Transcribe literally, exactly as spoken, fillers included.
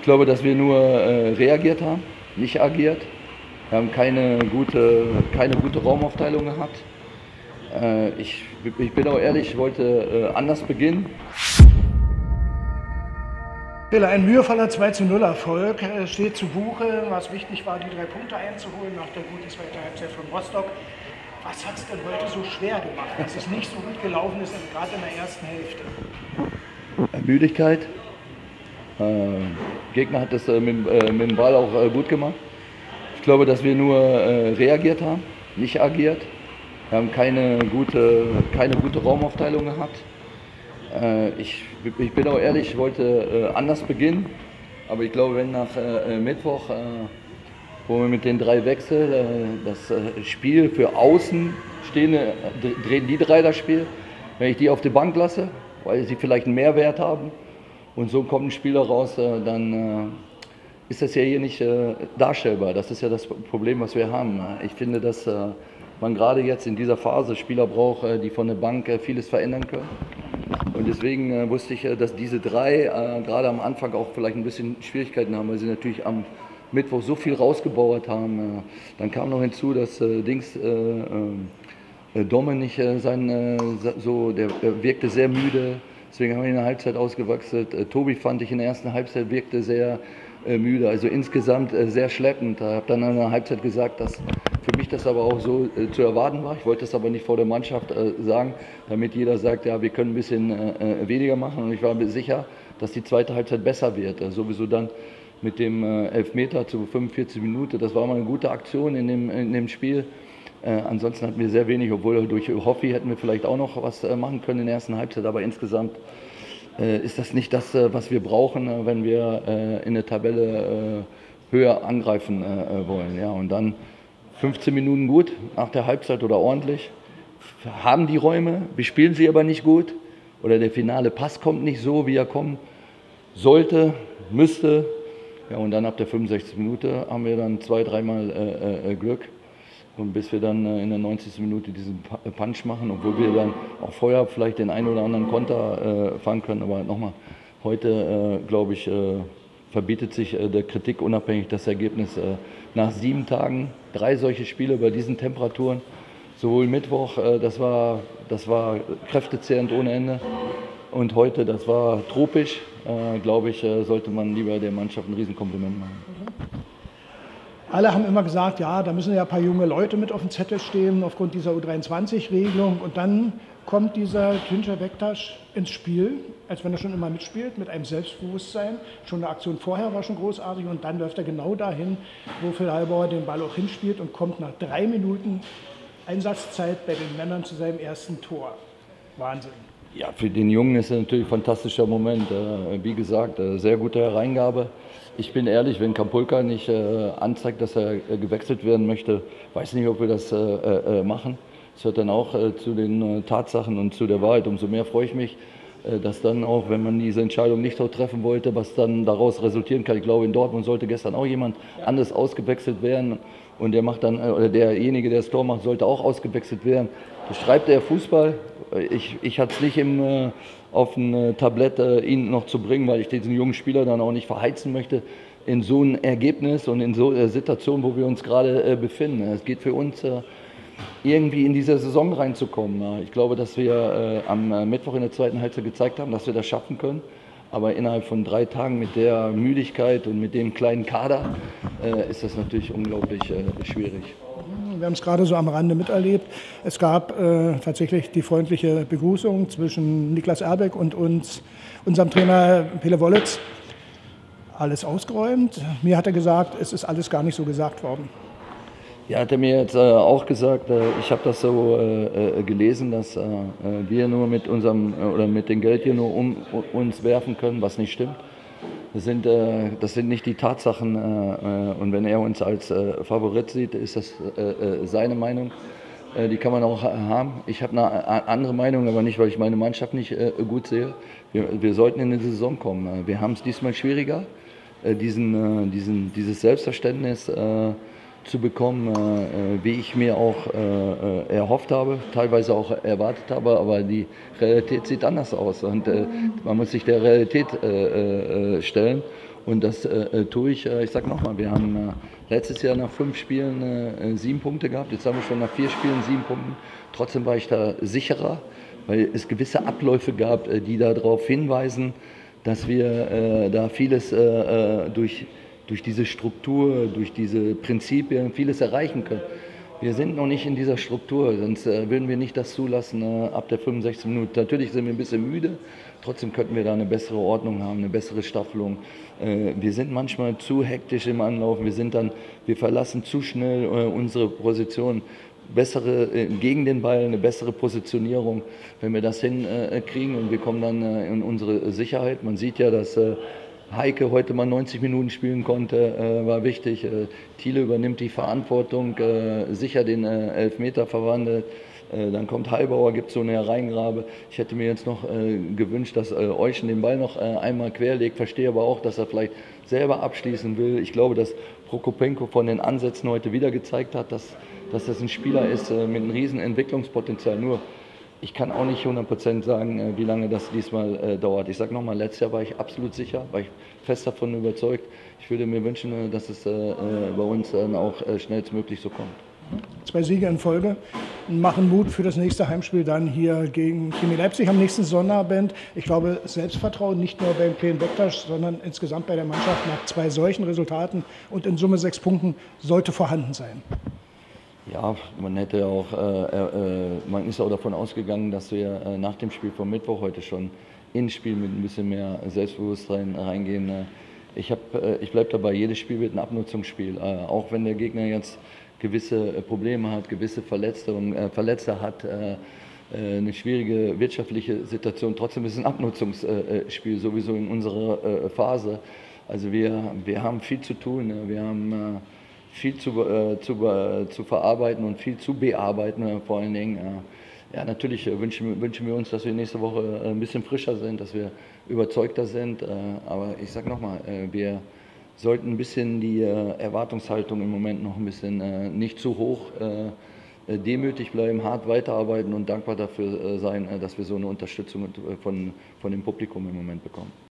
glaube, dass wir nur äh, reagiert haben, nicht agiert. Wir haben keine gute, keine gute Raumaufteilung gehabt. Äh, ich, ich bin auch ehrlich, ich wollte äh, anders beginnen. Ein mühevoller zwei zu null Erfolg steht zu Buche. Was wichtig war, die drei Punkte einzuholen nach der guten zweiten Halbzeit von Rostock. Was hat es denn heute so schwer gemacht, dass es nicht so gut gelaufen ist, gerade in der ersten Hälfte? Müdigkeit. Äh, Gegner hat das äh, mit, äh, mit dem Ball auch äh, gut gemacht. Ich glaube, dass wir nur äh, reagiert haben, nicht agiert. Wir haben keine gute, keine gute Raumaufteilung gehabt. Äh, ich, ich bin auch ehrlich, ich wollte äh, anders beginnen. Aber ich glaube, wenn nach äh, Mittwoch, äh, wo wir mit den drei Wechseln, äh, das äh, Spiel für außen stehende, drehen die drei das Spiel. Wenn ich die auf die Bank lasse, weil sie vielleicht einen Mehrwert haben und so kommt ein Spieler raus, äh, dann äh, ist das ja hier nicht äh, darstellbar. Das ist ja das Problem, was wir haben. Ich finde, dass äh, man gerade jetzt in dieser Phase Spieler braucht, äh, die von der Bank äh, vieles verändern können. Und deswegen äh, wusste ich, äh, dass diese drei äh, gerade am Anfang auch vielleicht ein bisschen Schwierigkeiten haben, weil sie natürlich am Mittwoch so viel rausgebauert haben. Äh, dann kam noch hinzu, dass äh, Dings äh, äh, Dominik äh, sein, äh, so, der äh, wirkte sehr müde. Deswegen haben wir in der Halbzeit ausgewechselt. Äh, Tobi fand ich in der ersten Halbzeit wirkte sehr äh, müde, also insgesamt äh, sehr schleppend. Ich habe dann in der Halbzeit gesagt, dass für mich das aber auch so äh, zu erwarten war. Ich wollte das aber nicht vor der Mannschaft äh, sagen, damit jeder sagt, ja, wir können ein bisschen äh, weniger machen. Und ich war mir sicher, dass die zweite Halbzeit besser wird. Äh, sowieso dann mit dem äh, Elfmeter zu fünfundvierzig Minuten. Das war mal eine gute Aktion in dem, in dem Spiel. Äh, ansonsten hatten wir sehr wenig, obwohl durch Hoffi hätten wir vielleicht auch noch was äh, machen können in der ersten Halbzeit. Aber insgesamt äh, ist das nicht das, äh, was wir brauchen, äh, wenn wir äh, in der Tabelle äh, höher angreifen äh, wollen. Ja, und dann fünfzehn Minuten gut nach der Halbzeit oder ordentlich. Haben die Räume, bespielen sie aber nicht gut. Oder der finale Pass kommt nicht so, wie er kommen sollte, müsste. Ja, und dann ab der fünfundsechzigsten Minute haben wir dann zwei, dreimal äh, äh, Glück. Und bis wir dann äh, in der neunzigsten Minute diesen Punch machen, obwohl wir dann auch vorher vielleicht den einen oder anderen Konter äh, fangen können. Aber nochmal, heute äh, glaube ich, äh, verbietet sich äh, der Kritik unabhängig das Ergebnis. Äh, nach sieben Tagen drei solche Spiele bei diesen Temperaturen, sowohl Mittwoch, äh, das war, das war kräftezehrend ohne Ende. Und heute, das war tropisch, äh, glaube ich, äh, sollte man lieber der Mannschaft ein Riesenkompliment machen. Alle haben immer gesagt, ja, da müssen ja ein paar junge Leute mit auf dem Zettel stehen, aufgrund dieser U dreiundzwanzig-Regelung. Und dann kommt dieser Tüncer Bektas ins Spiel, als wenn er schon immer mitspielt, mit einem Selbstbewusstsein. Schon eine Aktion vorher war schon großartig und dann läuft er genau dahin, wo Phil Halbauer den Ball auch hinspielt und kommt nach drei Minuten Einsatzzeit bei den Männern zu seinem ersten Tor. Wahnsinn. Ja, für den Jungen ist es natürlich ein fantastischer Moment. Wie gesagt, sehr gute Hereingabe. Ich bin ehrlich, wenn Kampulka nicht anzeigt, dass er gewechselt werden möchte, weiß nicht, ob wir das machen. Das hört dann auch zu den Tatsachen und zu der Wahrheit. Umso mehr freue ich mich, dass dann auch, wenn man diese Entscheidung nicht so treffen wollte, was dann daraus resultieren kann. Ich glaube, in Dortmund sollte gestern auch jemand anders ausgewechselt werden. Und der macht dann, oder derjenige, der das Tor macht, sollte auch ausgewechselt werden. Das schreibt der Fußball. Ich, ich hatte es nicht im, äh, auf ein äh, Tablett, äh, ihn noch zu bringen, weil ich diesen jungen Spieler dann auch nicht verheizen möchte in so ein Ergebnis und in so einer Situation, wo wir uns gerade äh, befinden. Es geht für uns äh, irgendwie in diese Saison reinzukommen. Ja. Ich glaube, dass wir äh, am äh, Mittwoch in der zweiten Halbzeit gezeigt haben, dass wir das schaffen können. Aber innerhalb von drei Tagen mit der Müdigkeit und mit dem kleinen Kader äh, ist das natürlich unglaublich äh, schwierig. Wir haben es gerade so am Rande miterlebt. Es gab äh, tatsächlich die freundliche Begrüßung zwischen Niklas Erbeck und uns, unserem Trainer Pele Wollitz. Alles ausgeräumt. Mir hat er gesagt, es ist alles gar nicht so gesagt worden. Ja, hat er mir jetzt äh, auch gesagt, äh, ich habe das so äh, gelesen, dass äh, wir nur mit unserem äh, oder mit dem Geld hier nur um, um uns werfen können, was nicht stimmt. Das sind, äh, das sind nicht die Tatsachen äh, und wenn er uns als äh, Favorit sieht, ist das äh, seine Meinung. Äh, die kann man auch haben. Ich habe eine andere Meinung, aber nicht, weil ich meine Mannschaft nicht äh, gut sehe. Wir, wir sollten in die Saison kommen. Wir haben es diesmal schwieriger, äh, diesen, äh, diesen, dieses Selbstverständnis äh, zu bekommen, äh, wie ich mir auch äh, erhofft habe, teilweise auch erwartet habe, aber die Realität sieht anders aus und äh, man muss sich der Realität äh, äh, stellen Und das äh, tue ich, äh, ich sage nochmal, wir haben äh, letztes Jahr nach fünf Spielen äh, sieben Punkte gehabt, jetzt haben wir schon nach vier Spielen sieben Punkte. Trotzdem war ich da sicherer, weil es gewisse Abläufe gab, äh, die darauf hinweisen, dass wir äh, da vieles äh, durch, durch diese Struktur, durch diese Prinzipien vieles erreichen können. Wir sind noch nicht in dieser Struktur, sonst äh, würden wir nicht das zulassen äh, ab der fünfundsechzigsten Minute. Natürlich sind wir ein bisschen müde, trotzdem könnten wir da eine bessere Ordnung haben, eine bessere Staffelung. Äh, wir sind manchmal zu hektisch im Anlaufen, wir, sind dann, wir verlassen zu schnell äh, unsere Position. Bessere äh, gegen den Ball, eine bessere Positionierung, wenn wir das hinkriegen äh, und wir kommen dann äh, in unsere Sicherheit. Man sieht ja, dass äh, Heike heute mal neunzig Minuten spielen konnte, äh, war wichtig. Äh, Thiele übernimmt die Verantwortung, äh, sicher den äh, Elfmeter verwandelt. Äh, dann kommt Heilbauer, gibt so eine Hereingrabe. Ich hätte mir jetzt noch äh, gewünscht, dass äh, Euschen den Ball noch äh, einmal querlegt. Verstehe aber auch, dass er vielleicht selber abschließen will. Ich glaube, dass Prokopenko von den Ansätzen heute wieder gezeigt hat, dass, dass das ein Spieler ist äh, mit einem riesen Entwicklungspotenzial. Nur ich kann auch nicht hundert Prozent sagen, wie lange das diesmal äh, dauert. Ich sage nochmal, letztes Jahr war ich absolut sicher, war ich fest davon überzeugt. Ich würde mir wünschen, dass es äh, bei uns dann auch äh, schnellstmöglich so kommt. Zwei Siege in Folge machen Mut für das nächste Heimspiel dann hier gegen Chemie Leipzig am nächsten Sonnabend. Ich glaube, Selbstvertrauen nicht nur beim Kleinen Bektasch, sondern insgesamt bei der Mannschaft nach zwei solchen Resultaten und in Summe sechs Punkten sollte vorhanden sein. Ja, man hätte auch, äh, äh, man ist auch davon ausgegangen, dass wir äh, nach dem Spiel vom Mittwoch heute schon ins Spiel mit ein bisschen mehr Selbstbewusstsein reingehen. Ich, hab, äh, ich bleibe dabei, jedes Spiel wird ein Abnutzungsspiel. Äh, auch wenn der Gegner jetzt gewisse Probleme hat, gewisse Verletzungen, äh, Verletzte hat, äh, eine schwierige wirtschaftliche Situation. Trotzdem ist es ein Abnutzungsspiel, sowieso in unserer äh, Phase. Also wir, wir haben viel zu tun. Wir haben äh, viel zu, äh, zu, äh, zu verarbeiten und viel zu bearbeiten, äh, vor allen Dingen. Äh, ja, natürlich äh, wünschen, wünschen wir uns, dass wir nächste Woche äh, ein bisschen frischer sind, dass wir überzeugter sind. Äh, aber ich sage nochmal, äh, wir sollten ein bisschen die äh, Erwartungshaltung im Moment noch ein bisschen äh, nicht zu hoch äh, demütig bleiben, hart weiterarbeiten und dankbar dafür äh, sein, äh, dass wir so eine Unterstützung von, von dem Publikum im Moment bekommen.